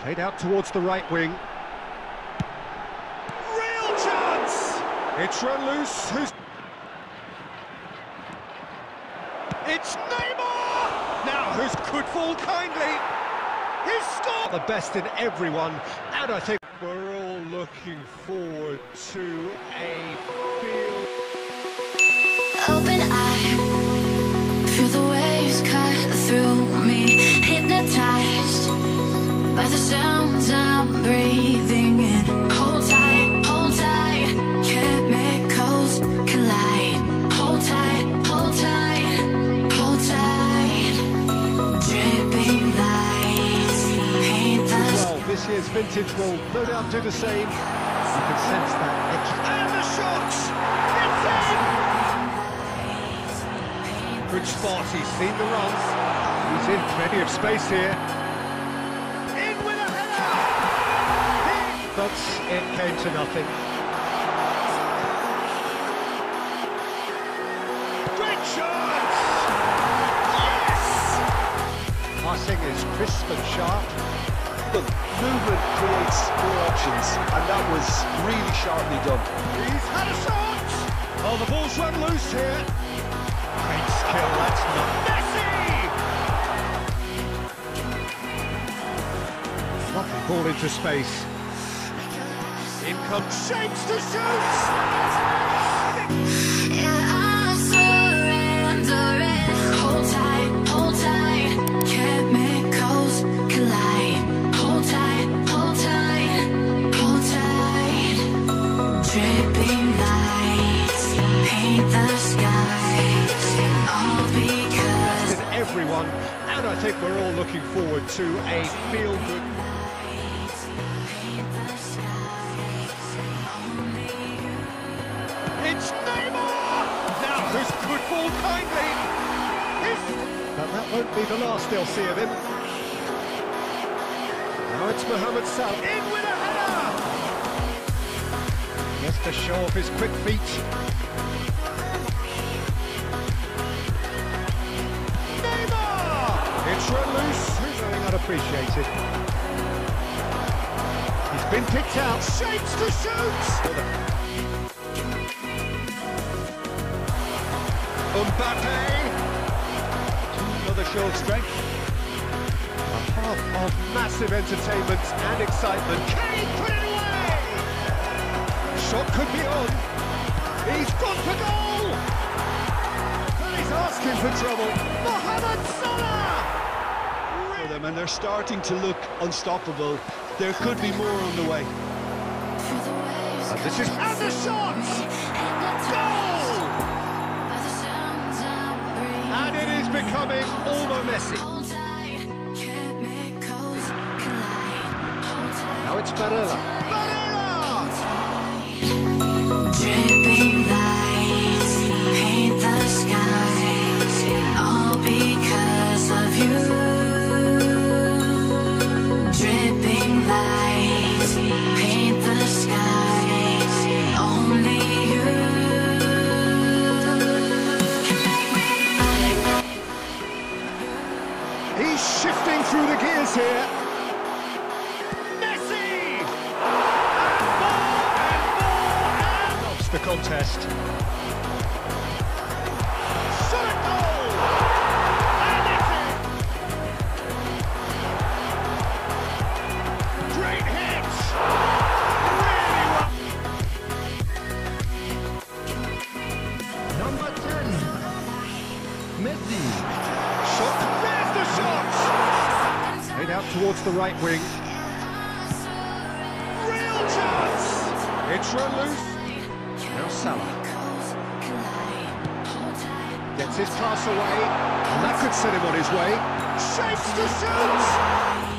Played out towards the right wing. Real chance! It's run loose. It's Neymar! Now who's could fall kindly. He's scored! The best in everyone, and I think we're all looking forward to a field. Open eye, feel the waves cut through me, hypnotized by the sounds I'm breathing in. Hold tight, chemicals collide. Hold tight, hold tight, hold tight. Dripping lights paint the Well, this year's vintage will no doubt do the same. You can sense that extra. And the shots! It's in! Good spot, he's seen the runs. He's in plenty of space here. In with a header! But it came to nothing. Great chance! Yes! Passing is crisp and sharp. Look, movement creates more options, and that was really sharply done. He's had a shot! Oh, the ball's run loose here. Great skill, that's not Messi! Lovely ball into space. In comes Shapes to shoot! yeah, I'm surrendering. Hold tight, chemicals collide. Hold tight, hold tight, hold tight. Dripping lights paint the skies. All because In everyone, and I think we're all looking forward to a feel-good. It's Neymar! Now who's could fall kindly. But that won't be the last they'll see of him. Now it's Mohamed Salah. In with a header! Just to show off his quick feet. Neymar! It's run loose. Who's going unappreciated? He's been picked out. Shapes to shoot! Mbappe! Another show of strength. A half of massive entertainment and excitement. Kane put it away! Shot could be on. He's gone for goal! And he's asking for trouble. Mohamed Salah! For them, and they're starting to look unstoppable. There could be more on the way. And this is and the shot! Goal! And it is becoming almost Messi. Now it's Barella. Barella! dripping lights paint the skies. All because of you. Dripping lights paint the skies. Only you can make me. He's shifting through the gears here. Messi! And more, stops the contest. Shot at goal! And it's in! Great hit! Really well! Number 10, Messi. Shot, there's the shot! Played out towards the right wing. Real chance! It's run loose. Now Salah. Gets his pass away, and that could set him on his way. Shapes to shoot!